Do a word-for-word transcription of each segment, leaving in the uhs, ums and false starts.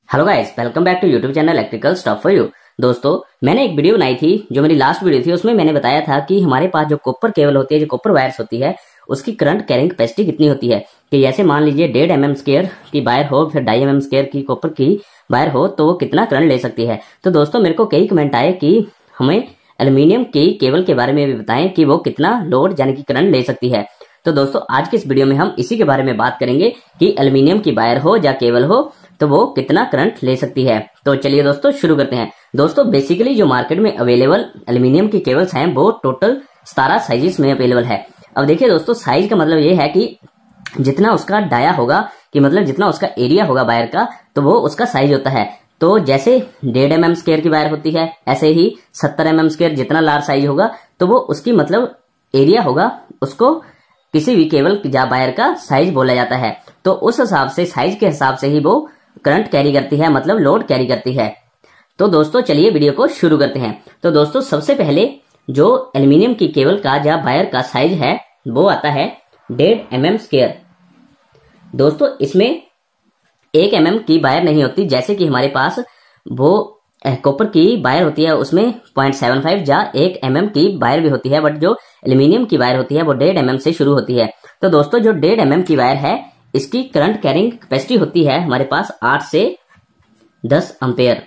Hello guys, welcome back to YouTube channel electrical stuff for you. दोस्तों, मैंने एक video बनाई थी, जो मेरी लास्ट वीडियो थी, उसमें मैंने बताया था कि हमारे पास जो कॉपर केबल होती है, जो कॉपर वायर्स होती है, उसकी करंट कैरिंग कैपेसिटी कितनी होती है। कि जैसे मान लीजिए डेढ़ एम एम स्क्वायर की वायर हो, फिर ढाई एम एम स्क्वायर की कॉपर की वायर हो, तो वो कितना करंट ले सकती है। तो दोस्तों, मेरे को कई कमेंट आए कि हमें एल्यूमिनियम की केबल के बारे में भी बताएं कि वो कितना लोड यानी कि करंट ले सकती है। तो दोस्तों, आज की इस वीडियो में हम इसी के बारे में बात करेंगे कि एल्यूमिनियम की वायर हो या केबल हो तो वो कितना करंट ले सकती है। तो चलिए दोस्तों शुरू करते हैं। दोस्तों, बेसिकली जो मार्केट में अवेलेबल एल्यूमिनियम की केबल्स हैं वो टोटल सतारह साइजेस में अवेलेबल है। अब देखिए दोस्तों, साइज का मतलब ये है कि जितना उसका डाया होगा, कि मतलब जितना उसका एरिया होगा वायर का, तो वो उसका साइज होता है। तो जैसे डेढ़ एम एम स्क्वायर की वायर होती है, ऐसे ही सत्तर एम एम स्क्वायर जितना लार्ज साइज होगा तो वो उसकी मतलब एरिया होगा, उसको किसी भी केबल या वायर का साइज बोला जाता है। तो उस हिसाब से, साइज के हिसाब से ही वो करंट कैरी करती है, मतलब लोड कैरी करती है। तो दोस्तों चलिए वीडियो को शुरू करते हैं। तो दोस्तों, सबसे पहले जो एल्यूमिनियम की केबल का या वायर का साइज है वो आता है डेढ़ एम एम स्क्वायर। दोस्तों, इसमें एक एम एम की वायर नहीं होती, जैसे कि हमारे पास वो कॉपर की वायर होती है, उसमें पॉइंट सेवन फाइव या एक एम एम की वायर भी होती है। बट जो एल्यूमिनियम की वायर होती है वो डेढ़ एम एम से शुरू होती है। तो दोस्तों, जो डेढ़ एम एम की वायर है, इसकी करंट कैरिंग कैपेसिटी होती है हमारे पास आठ से दस एम्पेयर।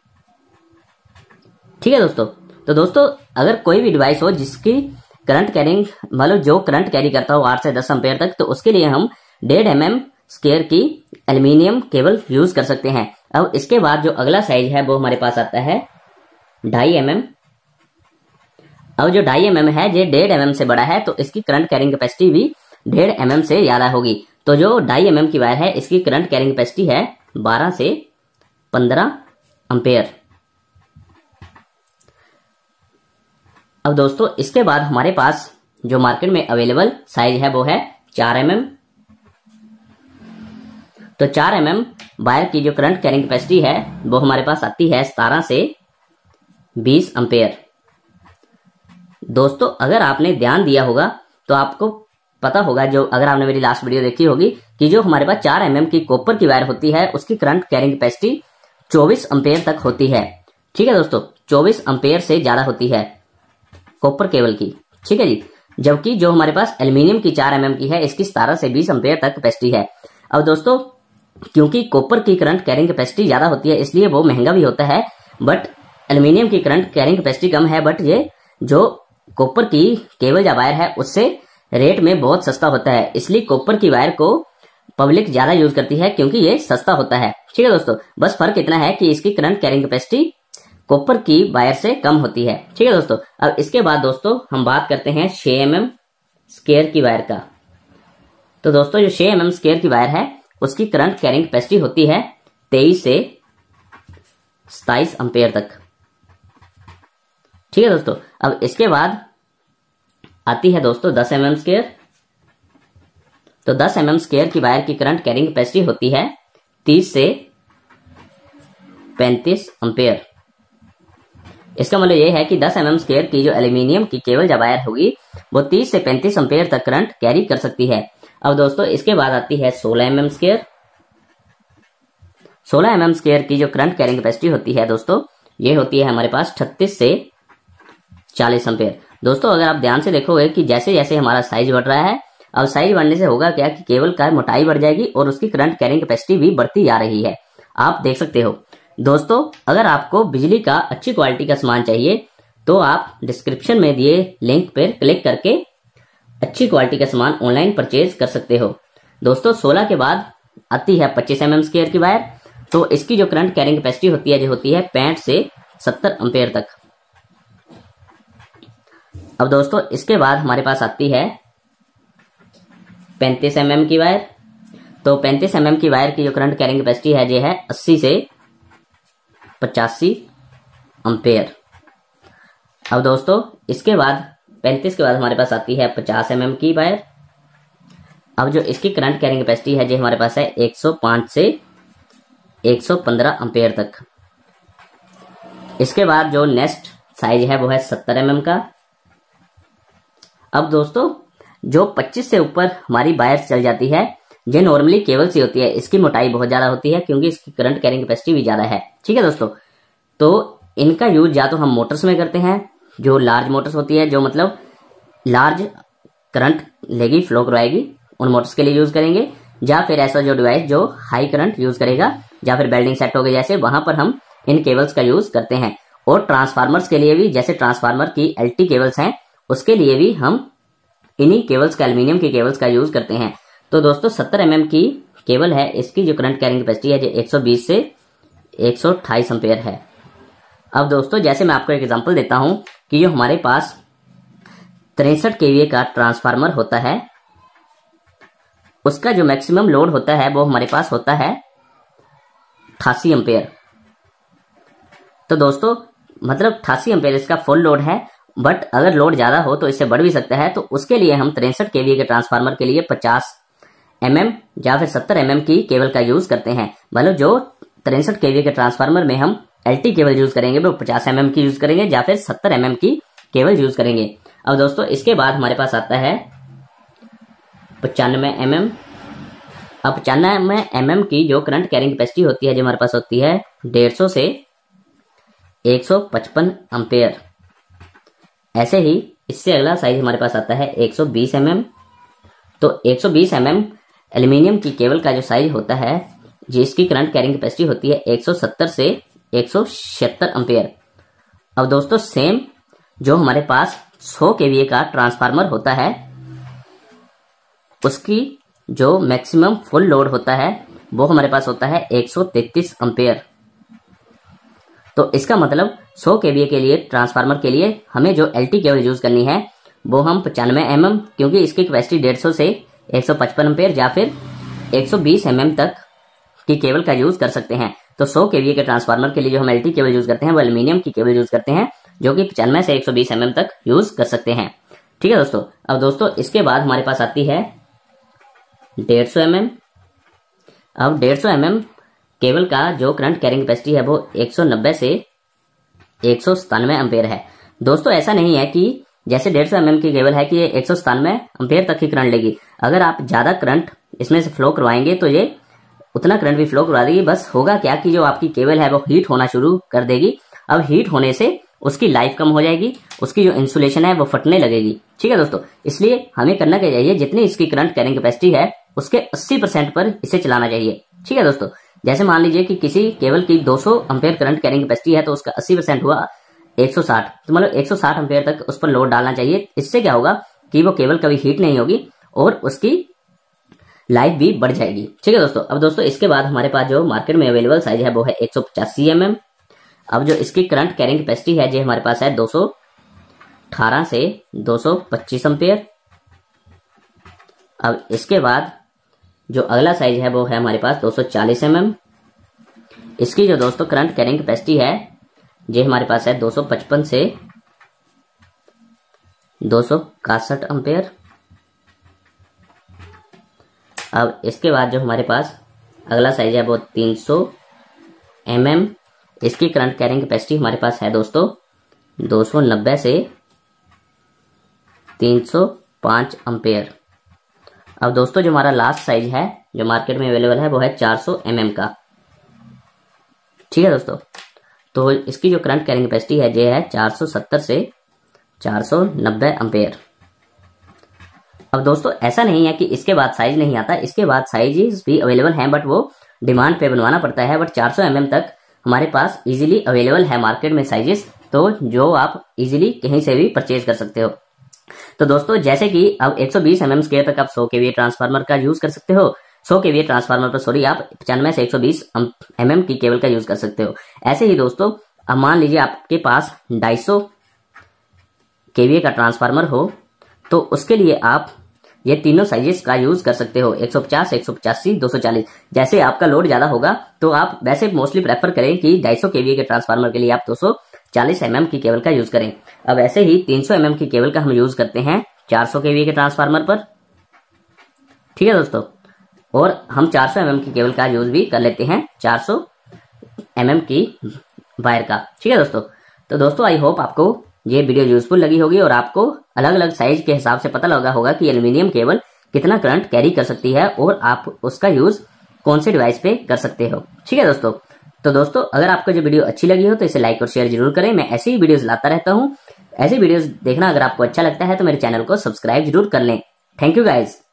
ठीक है दोस्तों। तो दोस्तों, अगर कोई भी डिवाइस हो जिसकी करंट कैरिंग मतलब जो करंट कैरी करता हो आठ से दस एम्पेयर तक, तो उसके लिए हम डेढ़ एम एम स्क्वायर की एल्यूमिनियम केबल यूज कर सकते हैं। अब इसके बाद जो अगला साइज है वो हमारे पास आता है ढाई एम एम। अब जो ढाई एम एम है, ये डेढ़ एम एम से बड़ा है, तो इसकी करंट कैरिंग कैपेसिटी भी डेढ़ एम एम से ज्यादा होगी। तो जो ढाई एम एम की वायर है, इसकी करंट कैरिंग कैपेसिटी है बारह से पंद्रह एम्पेयर। अब दोस्तों, इसके बाद हमारे पास जो मार्केट में अवेलेबल साइज है वो है चार एम एम। तो चार एम एम वायर की जो करंट कैरिंग कैपेसिटी है वो हमारे पास आती है सतारह से बीस एम्पेयर। दोस्तों, अगर आपने ध्यान दिया होगा तो आपको पता होगा, जो अगर आपने मेरी लास्ट वीडियो देखी होगी, कि जो हमारे पास चार एम एम की कॉपर की वायर होती है उसकी करंट कैरिंग कैपेसिटी चौबीस एम्पेयर तक होती है। ठीक है दोस्तों, चौबीस एम्पेयर से ज्यादा होती है कॉपर केबल की। ठीक है जी। जबकि जो हमारे पास एल्यूमिनियम की चार एम एम की है, इसकी सतारह से बीस एम्पेयर तक कैपेसिटी है। अब दोस्तों, क्योंकि कॉपर की करंट कैरिंग कैपेसिटी ज्यादा होती है, इसलिए वो महंगा भी होता है। बट एल्यूमिनियम की करंट कैरिंग कैपेसिटी कम है, बट ये जो कॉपर की केबल या वायर है उससे रेट में बहुत सस्ता होता है। इसलिए कॉपर की वायर को पब्लिक ज्यादा यूज करती है, क्योंकि ये सस्ता होता है। ठीक है दोस्तों, बस फर्क इतना है कि इसकी करंट कैरिंग कैपेसिटी कॉपर की वायर से कम होती है। ठीक है दोस्तों। अब इसके बाद दोस्तों हम बात करते हैं छह एम एम स्क्वायर की वायर का। तो दोस्तों, जो छह एम एम स्क्वायर की वायर है उसकी करंट कैरिंग कैपेसिटी होती है तेईस से सताइस एम्पेयर तक। ठीक है दोस्तों। अब इसके बाद आती है दोस्तों दस एम एम स्क्वायर। तो दस एम एम स्क्वायर की वायर की करंट कैरिंग कैपेसिटी होती है तीस से पैंतीस एम्पेयर। इसका मतलब यह है कि दस एम एम स्क्वायर की जो एल्यूमिनियम की केबल या वायर होगी वो तीस से पैंतीस एम्पेयर तक करंट कैरी कर सकती है। अब दोस्तों, इसके बाद आती है सोलह एम एम स्क्वायर। सोलह एम एम स्क्वायर की जो करंट कैरिंग कैपेसिटी होती है दोस्तों, ये होती है हमारे पास छत्तीस से चालीस एम्पेयर। दोस्तों, अगर आप ध्यान से देखोगे कि जैसे जैसे हमारा साइज बढ़ रहा है, अब साइज बढ़ने से होगा क्या कि केबल का मोटाई बढ़ जाएगी और उसकी करंट कैरिंग कैपेसिटी भी बढ़ती जा रही है। आप देख सकते हो। दोस्तों, अगर आपको बिजली का अच्छी क्वालिटी का सामान चाहिए तो आप डिस्क्रिप्शन में दिए लिंक पर क्लिक करके अच्छी क्वालिटी का सामान ऑनलाइन परचेज कर सकते हो। दोस्तों, सोलह के बाद आती है पच्चीस एम एम स्क्वायर की वायर। तो इसकी जो करंट कैरिंग कैपेसिटी होती है जो होती है पैंठ से सत्तर एम्पेयर तक। अब दोस्तों, इसके बाद हमारे पास आती है पैंतीस एम एम की वायर। तो पैंतीस एम एम की वायर की जो करंट कैरिंग कैपेसिटी है ये है अस्सी से पचासी एम्पेयर। अब दोस्तों, इसके बाद पैंतीस के बाद हमारे पास आती है पचास एम एम की वायर। अब जो इसकी करंट कैरिंग कैपेसिटी है जो हमारे पास है एक सौ पाँच से एक सौ पंद्रह एम्पेयर तक। इसके बाद जो नेक्स्ट साइज है वो है सत्तर एम एम का। अब दोस्तों, जो पच्चीस से ऊपर हमारी वायर चल जाती है जो नॉर्मली केबल सी होती है इसकी मोटाई बहुत ज्यादा होती है क्योंकि इसकी करंट कैरिंग कैपेसिटी भी ज्यादा है। ठीक है दोस्तों, तो इनका यूज या तो हम मोटर्स में करते हैं, जो लार्ज मोटर्स होती है, जो मतलब लार्ज करंट लेगी, फ्लो करवाएगी, उन मोटर्स के लिए यूज करेंगे, या फिर ऐसा जो डिवाइस जो हाई करंट यूज करेगा, या फिर वेल्डिंग सेट हो गए जैसे, वहां पर हम इन केबल्स का यूज करते हैं। और ट्रांसफार्मर्स के लिए भी, जैसे ट्रांसफार्मर की एलटी केबल्स हैं, उसके लिए भी हम इन्हीं केबल्स का, एल्यूमिनियम की केबल्स का यूज करते हैं। तो दोस्तों सत्तर एम एम की केबल है, इसकी जो करंट कैरिंग कैपेसिटी है जो एक सौ बीस से एक सौ अट्ठाईस एम्पेयर है। अब दोस्तों जैसे मैं आपको एक एग्जांपल देता हूं कि जो हमारे पास तिरसठ केवीए का ट्रांसफार्मर होता है, उसका जो मैक्सिमम लोड होता है वो हमारे पास होता है अठासी एम्पेयर। तो दोस्तों मतलब अठासी एम्पेयर इसका फुल लोड है, बट अगर लोड ज्यादा हो तो इससे बढ़ भी सकता है। तो उसके लिए हम तिरसठ केवीए के ट्रांसफार्मर के लिए पचास एम एम या फिर सत्तर एम एम की केबल का यूज करते हैं। मतलब जो तिरसठ केवीए के ट्रांसफार्मर में हम एलटी केबल यूज करेंगे वो पचास एम एम की यूज करेंगे या फिर सत्तर एम एम की केबल यूज करेंगे। अब दोस्तों इसके बाद हमारे पास आता है पचानवे एम एम। अब पचानवे एम एम की जो करंट कैरिंग कैपेसिटी होती है जो हमारे पास होती है डेढ़ सौ से एक सौ पचपन एम्पेयर। ऐसे ही इससे अगला साइज हमारे पास आता है एक सौ बीस एम एम। तो एक सौ बीस एम एम एल्यूमिनियम की केबल का जो साइज होता है जिसकी करंट कैरिंग कैपेसिटी होती है एक सौ सत्तर से एक सौ छिहत्तर एम्पेयर। अब दोस्तों सेम जो हमारे पास सौ केवीए का ट्रांसफार्मर होता है उसकी जो मैक्सिमम फुल लोड होता है वो हमारे पास होता है एक सौ तैंतीस एम्पेयर। तो इसका मतलब सौ केवीए के लिए ट्रांसफार्मर के लिए हमें जो एलटी केबल यूज करनी है वो हम पचानवे एम एम, क्योंकि इसकी कैपेसिटी डेढ़ सौ से एक सौ पचपन एम्पेयर या फिर एक सौ बीस एम एम तक की केबल का यूज कर सकते हैं। तो सौ केवीए के ट्रांसफार्मर के लिए जो हम एलटी केबल यूज करते हैं वो एल्यूमिनियम की केबल यूज करते हैं जो कि पचानवे से एक सौ बीस एम एम तक यूज कर सकते हैं। ठीक है दोस्तों। अब दोस्तों इसके बाद हमारे पास आती है डेढ़ सौ एम एम। अब डेढ़ सौ एम एम केबल का जो करंट कैरिंग कैपेसिटी है वो एक सौ नब्बे से एक सौ सतानवे एम्पेयर है। दोस्तों ऐसा नहीं है कि जैसे डेढ़ सौ एम एम की केबल है कि ये एक सौ सतानवे एम्पेयर तक ही करंट लेगी। अगर आप ज्यादा करंट इसमें से फ्लो करवाएंगे तो ये उतना करंट भी फ्लो करवा देगी। बस होगा क्या कि जो आपकी केबल है वो हीट होना शुरू कर देगी। अब हीट होने से उसकी लाइफ कम हो जाएगी, उसकी जो इंसुलेशन है वो फटने लगेगी। ठीक है दोस्तों, इसलिए हमें करना क्या चाहिए, जितनी इसकी करंट कैरिंग कैपेसिटी है उसके अस्सी परसेंट पर इसे चलाना चाहिए। ठीक है दोस्तों, जैसे मान लीजिए कि किसी केबल की दो सौ एम्पेयर करंट कैरिंग कैपेसिटी है तो उसका अस्सी परसेंट हुआ एक सौ साठ, तो मतलब एक सौ साठ एम्पेयर तक उस पर लोड डालना चाहिए। इससे क्या होगा कि वो केबल कभी हीट नहीं होगी और उसकी लाइफ भी बढ़ जाएगी। ठीक है दोस्तों। अब दोस्तों इसके बाद हमारे पास जो मार्केट में अवेलेबल साइज है वो है एक सौ पचासी एम एम। अब जो इसकी करंट कैरिंग कैपेसिटी है जो हमारे पास है दो सौ अठारह से दो सौ पच्चीस एम्पेयर। अब इसके बाद जो अगला साइज है वो है हमारे पास दो सौ चालीस एम एम। इसकी जो दोस्तों करंट कैरिंग कैपेसिटी है ये हमारे पास है दो सौ पचपन से दो सौ इकसठ एम्पेयर। अब इसके बाद जो हमारे पास अगला साइज है वो तीन सौ एम एम। इसकी करंट कैरिंग कैपेसिटी हमारे पास है दोस्तों दो सौ नब्बे से तीन सौ पाँच एम्पेयर। अब दोस्तों जो हमारा लास्ट साइज है जो मार्केट में अवेलेबल है वो है चार सौ एम एम का। ठीक है दोस्तों, तो इसकी जो करंट कैरिंग कैपेसिटी है ये है चार सौ सत्तर से चार सौ नब्बे एम्पेयर। अब दोस्तों ऐसा नहीं है कि इसके बाद साइज नहीं आता, इसके बाद साइजेस भी अवेलेबल हैं बट वो डिमांड पे बनवाना पड़ता है। बट चार सौ एम एम तक हमारे पास इजीली अवेलेबल है मार्केट में साइजेस, तो जो आप इजीली कहीं से भी परचेज कर सकते हो। तो दोस्तों जैसे कि अब एक सौ बीस एम एम स्क्वायर तक आप सौ केवीए ट्रांसफार्मर का यूज कर सकते हो, सौ केवीए ट्रांसफार्मर पर सॉरी आप पचानवे से एक सौ बीस एम एम की केबल का यूज कर सकते हो। ऐसे ही दोस्तों अब मान लीजिए आपके पास ढाई सौ केवीए का ट्रांसफार्मर हो तो उसके लिए आप ये तीनों साइजेस का यूज कर सकते हो, एक सौ पचास, एक सौ पचासी, दो सौ चालीस। जैसे आपका लोड ज्यादा होगा तो आप वैसे मोस्टली प्रेफर करें कि ढाई सौ केवीए के ट्रांसफार्मर के लिए आप दो सौ चालीस एम एम की केबल का यूज करें। अब ऐसे ही तीन सौ एम एम की केबल का हम यूज करते हैं चार सौ केवीए के ट्रांसफार्मर पर। ठीक है दोस्तों, और हम चार सौ एम एम की केबल का यूज भी कर लेते हैं चार सौ एम एम की वायर का। ठीक है दोस्तों, तो दोस्तों आई होप आपको ये वीडियो यूजफुल लगी होगी और आपको अलग अलग साइज के हिसाब से पता लगा होगा कि एल्यूमिनियम केबल कितना करंट कैरी कर सकती है और आप उसका यूज कौन से डिवाइस पे कर सकते हो। ठीक है दोस्तों, तो दोस्तों अगर आपको जो वीडियो अच्छी लगी हो तो इसे लाइक और शेयर जरूर करें। मैं ऐसी ही वीडियोस लाता रहता हूँ। ऐसी वीडियोस देखना अगर आपको अच्छा लगता है तो मेरे चैनल को सब्सक्राइब जरूर कर लें। Thank you guys.